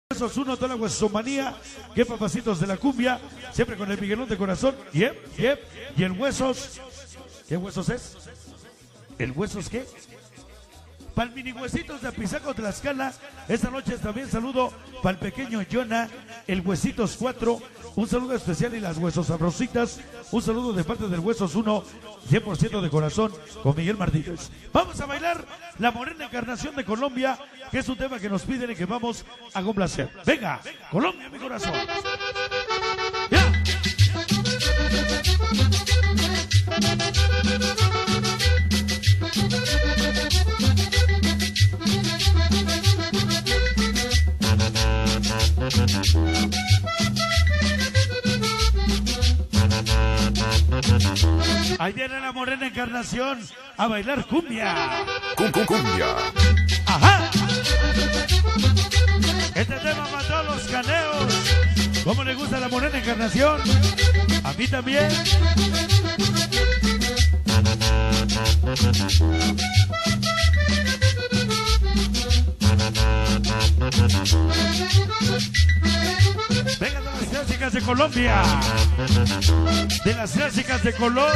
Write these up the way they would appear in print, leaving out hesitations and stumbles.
Huesos uno, toda la huesomanía, que papacitos de la cumbia, siempre con el Miguelón de corazón, y el Huesos, ¿qué Huesos es? ¿El Huesos qué? Para el mini Huesitos de Apizaco, Tlaxcala, esta noche también saludo para el pequeño Jonah, el Huesitos 4, un saludo especial y las Huesos Sabrositas, un saludo de parte del Huesos 1, 100% de corazón, con Miguel Martínez. Vamos a bailar la Morena Encarnación de Colombia, que es un tema que nos piden y que vamos a complacer. Venga, Colombia, mi corazón. ¡Ya! Ahí viene la Morena Encarnación a bailar cumbia. Cumbia. Ajá. Este tema mató a los caneos. ¿Cómo le gusta la Morena Encarnación? A mí también. Venga de las clásicas de Colombia, de las clásicas de color.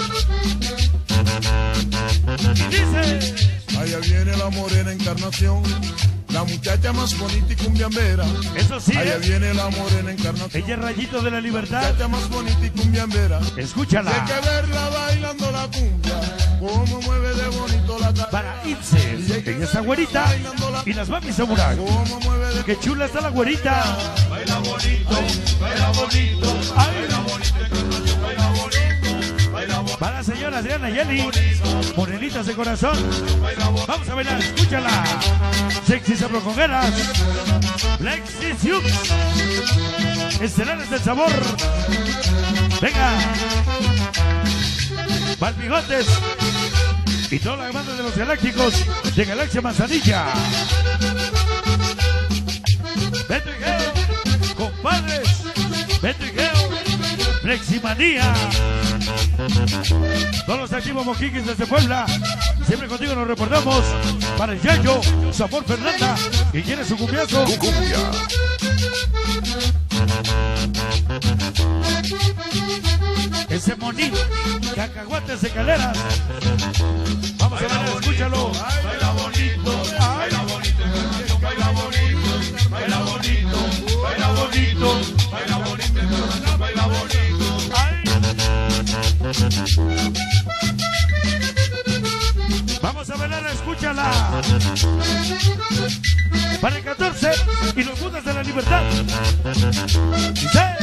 Y dice: allá viene la Morena Encarnación, la muchacha más bonita y cumbiambera. Eso sí, allá viene la Morena Encarnación. Ella es Rayito de la Libertad. La muchacha más bonita y cumbiambera. Escúchala. Hay que verla bailando la cumbia, cómo mueve de bonito la cara. Para Itzel, ella está güerita. Y las mami samurai. Cómo mueve de Qué chula está la güerita. baila bonito, baila bonito, baila bonito, baila bonito, baila bonito. Para la señora Adriana Yeli, morenitas de corazón. Vamos a bailar, escúchala. Sexy sabrocongueras, Lexi Siux, estelares del sabor. Venga, Valbigotes y toda la banda de los galácticos de Galaxia Manzanilla. Beto y Geo, compadres, Beto y Geo, Fleximanía. Todos los activos mojiquis desde Puebla, siempre contigo nos reportamos para el Yayo, Sabor Fernanda, y quiere su cumbiazo. Cumbia. Ese monín, cacahuates de caleras. Vamos a ver, escúchalo. Baila bonito, baila bonito, baila bonito, baila bonito, baila bonito, baila bonito, baila bonito. Ay. Vamos a bailar, escúchala. Para el 14 y los Budas de la Libertad. Dice: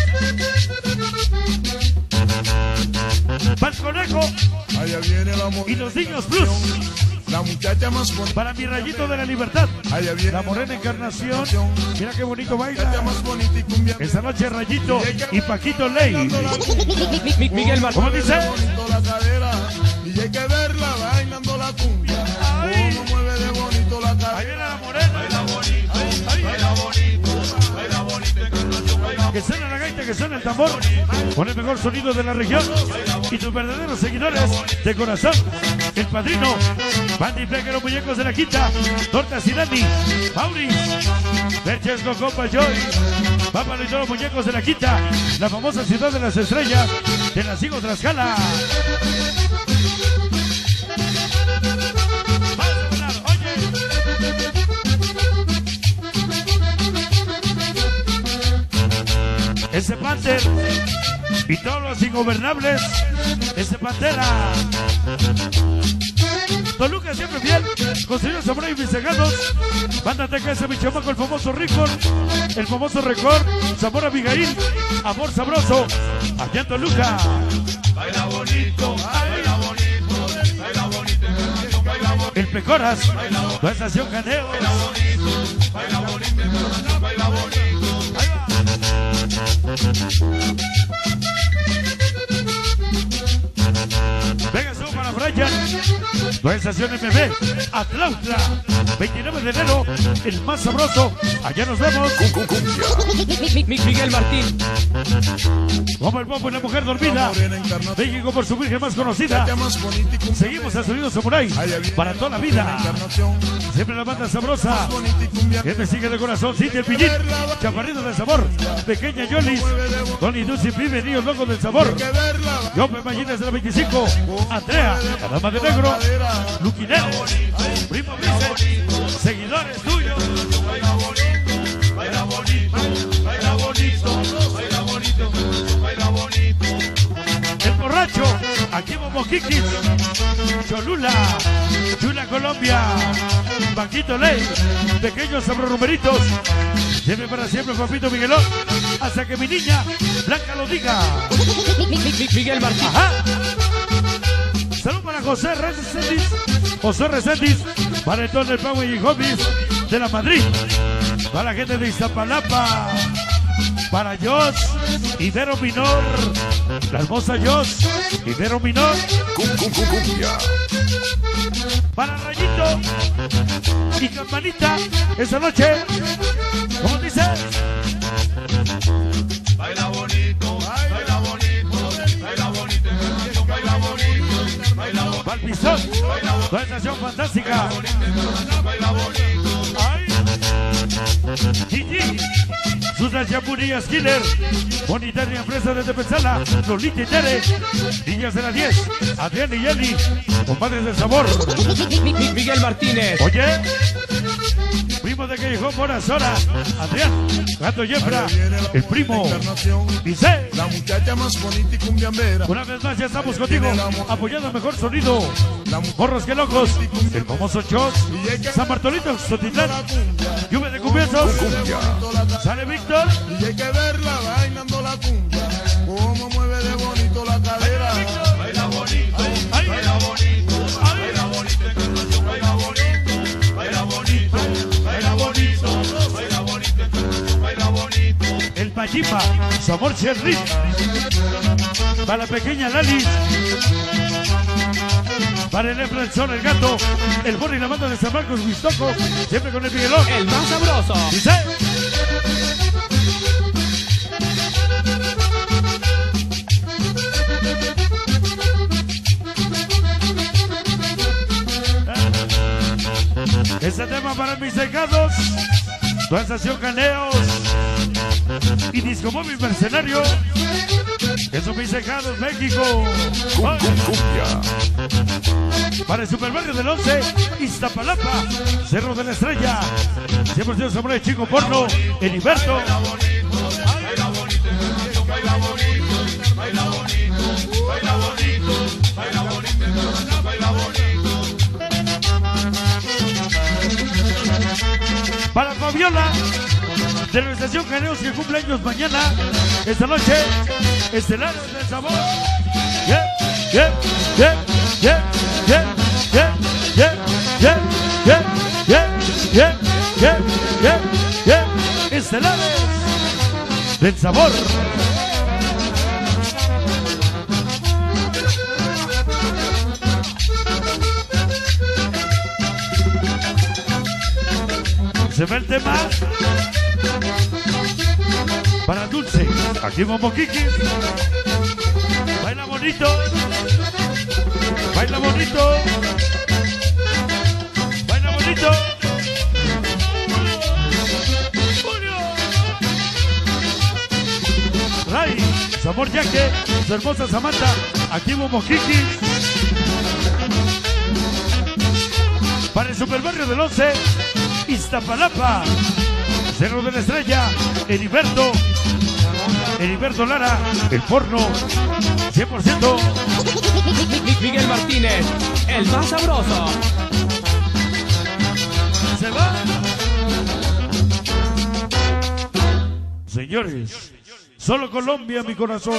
para el Conejo Allá viene la y los Niños Plus. la muchacha más bonita. Para mi Rayito de la Libertad, Allá viene la Morena Encarnación. Mira qué bonito la muchacha baila. más bonita y cumbia. Esta noche Rayito y Paquito Ley. Miguel Martínez. ¿Cómo dice? Bonito la cadera y hay que verla bailando la cumbia. Ay. Cómo mueve de bonito la Ahí cadera. viene la Morena. Baila bonito, baila bonito, baila bonito, Encarnación, baila Que suena la gaita, que suena el tambor, con el mejor sonido de la región. Y tus verdaderos seguidores de corazón, el padrino, Bandy Flequero, muñecos de la quinta, Tortas y Dani, Mauri, Berches con compa Joy, Pápalo y todos los muñecos de la quinta, la famosa ciudad de las estrellas, de las Higos Tlaxcala. Vamos a bailar, oye. Ese Panther y todos los ingobernables, ese Pantera. Toluca siempre fiel, construyó Zamora y Viceganos. Banda Teca, ese mi chamaco, el famoso Record, el famoso Record, Zamora Abigail, Amor Sabroso, allá en Toluca. Baila bonito, baila bonito, baila bonito, Encarnación, baila bonito, El Pecoras, la estación Caneo. baila bonito, Encarnación, baila bonito. Venga, sube para Brian, la estación MB, Atlautla. 29 de enero, el más sabroso. Allá nos vemos. Miguel Martín. Como el Popo y la mujer dormida. México por su virgen más conocida. Seguimos al sonido samurai para toda la vida. Siempre la banda sabrosa. Que me sigue de corazón, Cintia el Pillín. Chaparrito del sabor. Pequeña Yolis. Tony Dulce, bienvenidos locos del sabor. Yo me imagino desde la 25. Andrea, la dama de negro. Luquineo. Primo Vice. Seguidores tuyos. Baila bonito, baila bonito, baila bonito, baila bonito, baila bonito. El borracho, aquí Momoquiquis, Cholula, Chula Colombia, Banquito Ley, pequeños sabrorumeritos. Lleve para siempre, papito Miguelón, hasta que mi niña Blanca lo diga. Miguel Martín. Ajá. Salud para José Reséndiz, José Reséndiz, para el Tonel Power y Hobbies de la Madrid, para la gente de Iztapalapa, para Jos, Ibero Minor, la hermosa Jos, Ibero Minor, para Rayito y Campanita, esa noche, ¿cómo dice? Baila bonito, baila bonito, baila bonito, baila bonito, baila bonito. Valpizón, la estación fantástica. Baila bonito. Ay, Gigi, Susan Chapurillas Killer, Bonitaria Empresa desde Pesala, Lolita y Tere, Niñas de la 10, Adrián y Yeli, compadres del sabor. Miguel Martínez. Oye, primo de Callejón Morazora, Adrián, Gato Yefra, el primo, dice. La muchacha más bonita y cumbiambera. Una vez más ya estamos contigo, apoyando el mejor sonido. Morros que locos, el famoso Chos, San Bartolito, Sotitlán, lluvia de cumbiazos. Sale Víctor. Y hay que verla bailando la cumbia. Cómo mueve de bonito la cadera. Baila bonito, baila bonito, baila bonito, baila bonito, baila bonito, baila bonito, baila bonito, baila bonito. El Pachimba, Sabor Cherry. Para la pequeña Lali. Para el Efra, el Sol, el Gato, el Borri y la banda de San Marcos, Huistoco, siempre con el Miguelón. El más sabroso. Dice. Este tema para mis secados, tu estación Caneos y Disco Móvil Mercenario. Eso mis secados, México. Para el Superbarrio del 11, Iztapalapa, Cerro de la Estrella, 100% Samurai Chico Porno, Heriberto. Baila bonito, baila bonito, baila bonito, baila bonito, baila bonito, baila bonito. Para Fabiola, de la estación Caneos que cumple años mañana, esta noche, Estelares del Sabor. Yeah, yeah, yeah, yeah, yeah, yeah, yeah, yeah, yeah, yeah, yeah, yeah, yeah, yeah, Estelares del Sabor. Se ve el tema para Dulce, aquí Momoquiquis. Baila bonito, baila bonito, baila bonito. Ray, Sabor Yaque, su hermosa Samantha, aquí Momoquiquis. Para el Superbarrio del 11, Iztapalapa, Cerro de la Estrella, Heriberto Lara, el porno, 100%. Miguel Martínez, el más sabroso. Se va. Señores, solo Colombia, mi corazón.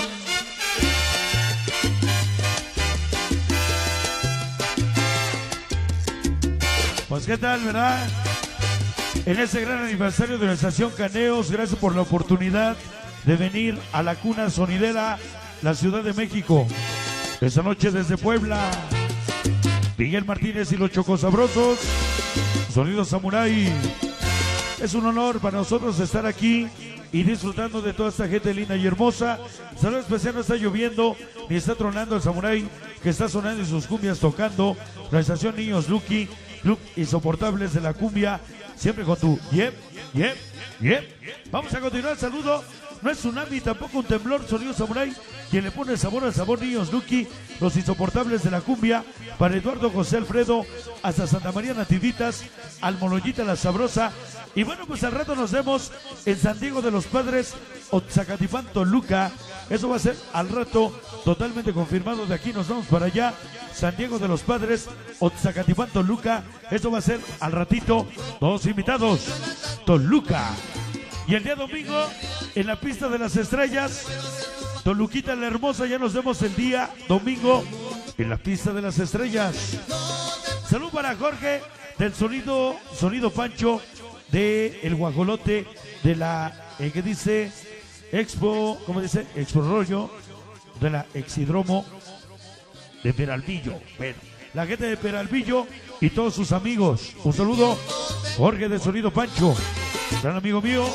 Pues qué tal, ¿verdad? En este gran aniversario de la estación Caneos, gracias por la oportunidad de venir a la cuna sonidera, la Ciudad de México. Esta noche desde Puebla, Miguel Martínez y los Chocosabrosos, Sonido Samurai. Es un honor para nosotros estar aquí y disfrutando de toda esta gente linda y hermosa. Saludo especial, no está lloviendo ni está tronando el Samurai, que está sonando en sus cumbias tocando. La estación Niños Lucky, Club Insoportables de la Cumbia, siempre con tu yep. Vamos a continuar el saludo. No es tsunami, tampoco un temblor. Sonido Samurai, quien le pone sabor al sabor. Niños Lucky, los Insoportables de la Cumbia, para Eduardo José Alfredo, hasta Santa María Nativitas, al Moloyita la Sabrosa. Y bueno, pues al rato nos vemos en San Diego de los Padres, Otzacatifán, Toluca. Eso va a ser al rato, totalmente confirmado. De aquí nos vamos para allá, San Diego de los Padres, Otzacatifán, Toluca. Eso va a ser al ratito. Todos invitados, Toluca. Y el día domingo, en la pista de las estrellas, Toluquita la Hermosa, ya nos vemos el día domingo en la pista de las estrellas. Salud para Jorge del Sonido Pancho, de El Guajolote, de la, que dice Expo, ¿cómo dice? Expo Rollo, de la Exidromo de Peralvillo. Bueno, la gente de Peralvillo y todos sus amigos. Un saludo, Jorge del Sonido Pancho, gran amigo mío.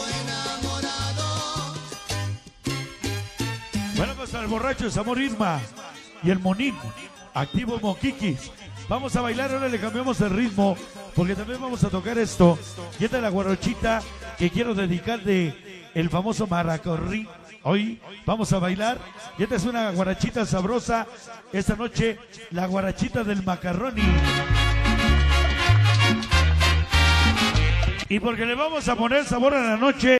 Bueno, pues al borracho de Zamor Irma y el Monín, activo Moquiquis. Vamos a bailar, ahora le cambiamos el ritmo, porque también vamos a tocar esto. Y esta es la guarochita que quiero dedicar de el famoso Maracorrí. Hoy vamos a bailar, y esta es una guarachita sabrosa. Esta noche, la guarachita del Macarroni. Y porque le vamos a poner sabor a la noche.